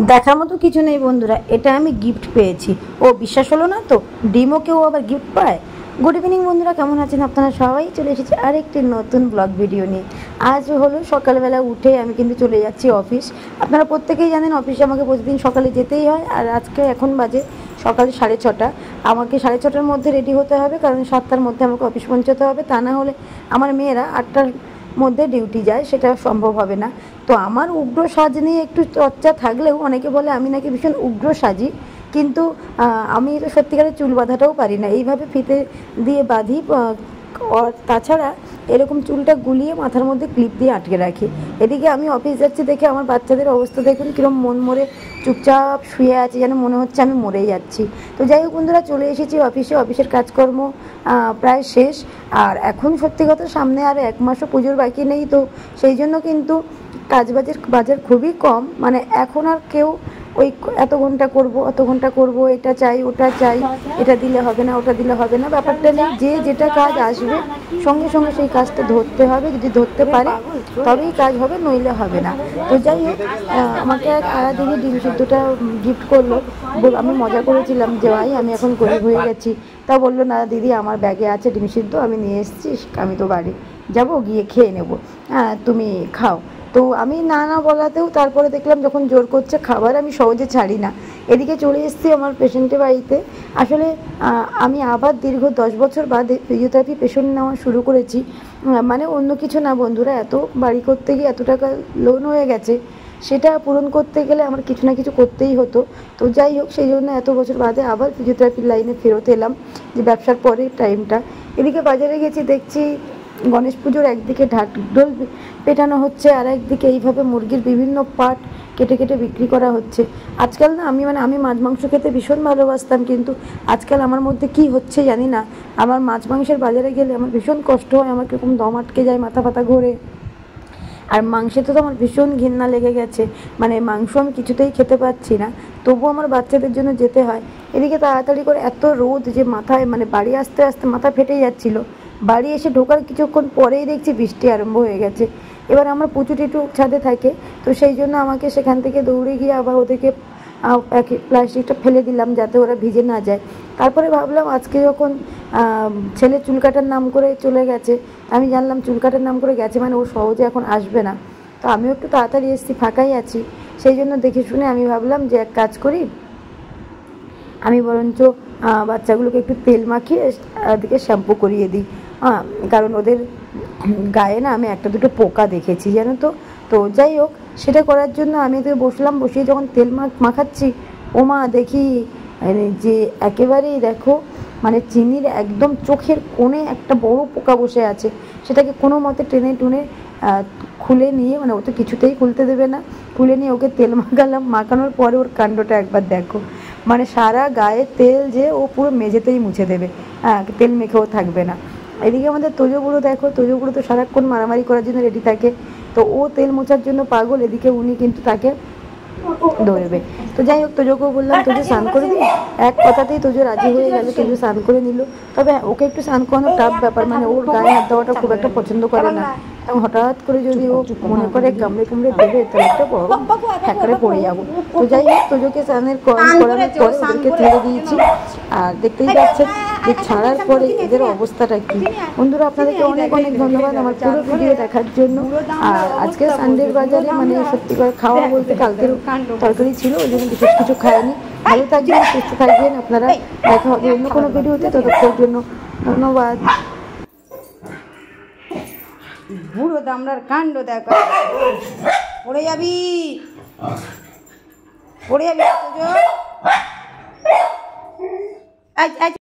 দেখার মতো কিছু নেই বন্ধুরা, এটা আমি গিফট পেয়েছি। ও বিশ্বাস হলো না তো, ডিমও কেউ আবার গিফট পায়। গুড ইভিনিং বন্ধুরা, কেমন আছেন আপনারা? সবাই চলে এসেছি আরেকটি নতুন ব্লগ ভিডিও নিয়ে। আজ হলো সকালবেলা উঠে আমি কিন্তু চলে যাচ্ছি অফিস। আপনারা প্রত্যেকেই জানেন অফিসে আমাকে প্রতিদিন সকালে যেতেই হয়। আর আজকে এখন বাজে সকাল 6:30। আমাকে 6:30টার মধ্যে রেডি হতে হবে, কারণ 7টার মধ্যে আমাকে অফিস পৌঁছাতে হবে। তা না হলে আমার মেয়েরা 8টার মধ্যে ডিউটি যায়, সেটা সম্ভব হবে না। তো আমার উগ্র সাজ নিয়ে একটু চর্চা থাকলেও অনেকে বলে আমি নাকি ভীষণ উগ্র সাজি, কিন্তু আমি তো সত্যিকারের চুল বাঁধাটাও পারি না। এইভাবে ফিতে দিয়ে বাঁধি, তাছাড়া এরকম চুলটা গুলিয়ে মাথার মধ্যে ক্লিপ দিয়ে আটকে রাখি। এদিকে আমি অফিস যাচ্ছি দেখে আমার বাচ্চাদের অবস্থা দেখুন কীরকম মন মরে চুপচাপ শুয়ে আছে, যেন মনে হচ্ছে আমি মরেই যাচ্ছি। তো যাই হোক বন্ধুরা, চলে এসেছি অফিসে। অফিসের কাজকর্ম প্রায় শেষ। আর এখন সত্যি কথা, সামনে আর 1 মাসও পুজোর বাকি নেই, তো সেই জন্য কিন্তু বাজার খুবই কম। মানে এখন আর কেউ ওই এত ঘন্টা করব অত ঘন্টা করব, এটা চাই ওটা চাই, এটা দিলে হবে না ওটা দিলে হবে না, ব্যাপারটা নেই। যে যেটা কাজ আসবে সঙ্গে সঙ্গে সেই কাজটা ধরতে হবে। যদি ধরতে পারে তবেই কাজ হবে, নইলে হবে না। তো যাই হোক, আমাকে এক আয়া দিদি ডিম সিদ্ধটা গিফট করলো। আমি মজা করেছিলাম যে ভাই আমি এখন গরিব হয়ে গেছি। তা বললো না দিদি, আমার ব্যাগে আছে ডিম সিদ্ধ, আমি নিয়ে এসেছি, আমি তো বাড়ি যাবো, গিয়ে খেয়ে নেবো, হ্যাঁ তুমি খাও। তো আমি না না বলাতেও তারপরে দেখলাম যখন জোর করছে খাবার, আমি সহজে ছাড়ি না। এদিকে চলে এসেছি আমার পেশেন্টের বাড়িতে। আসলে আমি আবার দীর্ঘ 10 বছর বাদে ফিজিওথেরাপি পেশেন্ট নেওয়া শুরু করেছি। মানে অন্য কিছু না বন্ধুরা, এত বাড়ি করতে গিয়ে এত টাকা লোন হয়ে গেছে, সেটা পূরণ করতে গেলে আমার কিছু না কিছু করতেই হতো। তো যাই হোক, সেই জন্য এত বছর বাদে আবার ফিজিওথেরাপির লাইনে ফেরত এলাম, যে ব্যবসার পরে টাইমটা। এদিকে বাজারে গেছি, দেখছি গণেশ পুজোর একদিকে ঢাকঢোল পেটানো হচ্ছে, আর একদিকে এইভাবে মুরগির বিভিন্ন পার্ট কেটে কেটে বিক্রি করা হচ্ছে। আজকাল না আমি মাছ মাংস খেতে ভীষণ ভালোবাসতাম, কিন্তু আজকাল আমার মধ্যে কি হচ্ছে জানি না, আমার মাছ মাংসের বাজারে গেলে আমার ভীষণ কষ্ট হয়, আমার কীরকম দম আটকে যায়, মাথা ফাতা ঘোরে। আর মাংসেতে তো আমার ভীষণ ঘৃণা লেগে গেছে, মানে মাংস আমি কিছুতেই খেতে পাচ্ছি না, তবুও আমার বাচ্চাদের জন্য যেতে হয়। এদিকে তাড়াতাড়ি করে এত রোদ যে মাথায়, মানে বাড়ি আসতে আসতে মাথা ফেটে যাচ্ছিল। বাড়ি এসে ঢোকার কিছুক্ষণ পরেই দেখছি বৃষ্টি আরম্ভ হয়ে গেছে। এবার আমার পুচু টিটু ছাদে থাকে, তো সেই জন্য আমাকে সেখান থেকে দৌড়ে গিয়ে আবার ওদেরকে প্লাস্টিকটা ফেলে দিলাম যাতে ওরা ভিজে না যায়। তারপরে ভাবলাম আজকে যখন ছেলে চুল কাটার নাম করে চলে গেছে, আমি জানলাম চুল কাটার নাম করে গেছে মানে ও সহজে এখন আসবে না। তো আমিও একটু তাড়াতাড়ি এসেছি, ফাঁকাই আছি, সেই জন্য দেখে শুনে আমি ভাবলাম যে এক কাজ করি, আমি বরঞ্চ বাচ্চাগুলোকে একটু তেল মাখিয়ে ওদিকে শ্যাম্পু করিয়ে দিই। কারণ ওদের গায়ে না আমি একটা দুটো পোকা দেখেছি জানো তো। তো যাই হোক, সেটা করার জন্য আমি তো বসলাম, বসিয়ে যখন তেল মাখাচ্ছি, ওমা দেখি যে একেবারেই দেখো, মানে চিনির একদম চোখের কোণে একটা বড় পোকা বসে আছে। সেটাকে কোনো মতে টেনে টুনে খুলে নিয়ে, মানে ও তো কিছুতেই খুলতে দেবে না, খুলে নিয়ে ওকে তেল মাখালাম। মাখানোর পরে ওর কাণ্ডটা একবার দেখো, মানে সারা গায়ে তেল যে ও পুরো মেঝেতেই মুছে দেবে, তেল মেখেও থাকবে না। এদিকে আমাদের তোজো দেখো, তোজো তো সারাক্ষণ মারামারি করার জন্য রেডি থাকে, তো ও তেল মোছার জন্য পাগল, এদিকে উনি কিন্তু তাকে ধরবে। তো যাই হোক, তোজোকেও বললাম তোজো স্নান করে দিই, এক কথাতেই তোজো রাজি হয়ে গেল, তোজো স্নান করে নিল। তবে ওকে একটু স্নান করানো টাফ ব্যাপার, মানে ওর গায়ে হাত দেওয়াটা খুব একটা পছন্দ করে না, এবং হঠাৎ করে যদি ও মনে করে কামড়ে কুমড়ে দেবে তাহলে একটা বড় হ্যাকারে পড়ে যাবো। তো যাই হোক, তোজোকে স্নানের করানোর পরে ওদেরকে ছেড়ে দিয়েছি। আর দেখতেই পাচ্ছেন যে ছাড়ার পরে এদের অবস্থাটা কি। বন্ধুরা, আপনাদেরকে অনেক অনেক ধন্যবাদ আমার পুরো ভিডিও দেখার জন্য। আর আজকে সানডের বাজারে মানে সত্যি করে খাওয়া বলতে কালকের তরকারি ছিল, ওই জন্য বিশেষ কিছু খাইনি। ভালো থাকবেন, সুস্থ থাকবেন আপনারা, দেখা হবে অন্য কোনো ভিডিওতে, ততক্ষণের জন্য ধন্যবাদ। বুড়ো দামড়ার কাণ্ড দেখো, পড়ে যাবি পড়ে যাবি।